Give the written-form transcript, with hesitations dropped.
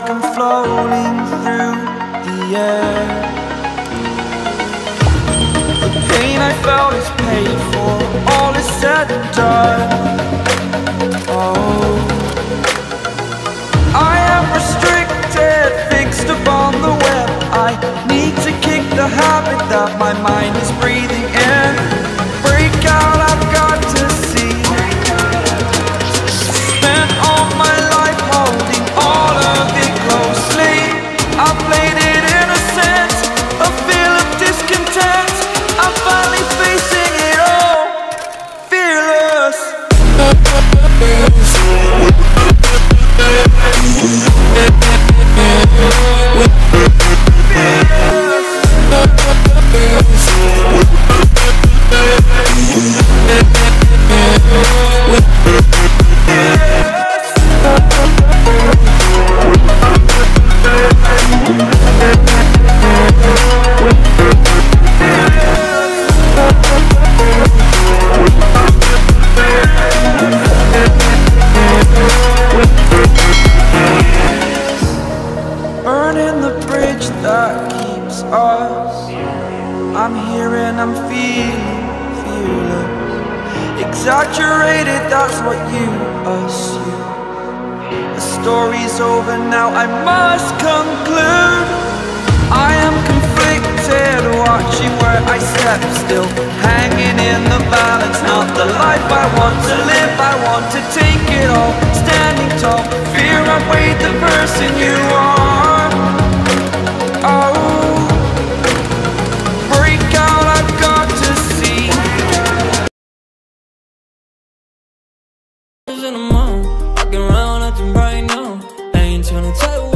like I'm floating through the air. The pain I felt is paid for, all is said and done. Oh, I am restricted, fixed upon the web. I need to kick the habit that my mind is breathing in. Break out, I've got to see. Spent all my life holding all of it closely. I played it innocent, a feel of discontent. I'm finally facing it all, fearless. Burning the bridge that keeps us. I'm here and I'm feeling fearless. Exaggerated, that's what you assume. The story's over now, I must conclude. I am conflicted, watching where I step still, hanging in the balance. Not the life I want to live, I want to take it all. Standing tall, fear I weighed the person you are. Oh, break out, I've got to see. In the moon, walking around acting right now. Ain't tryna tell you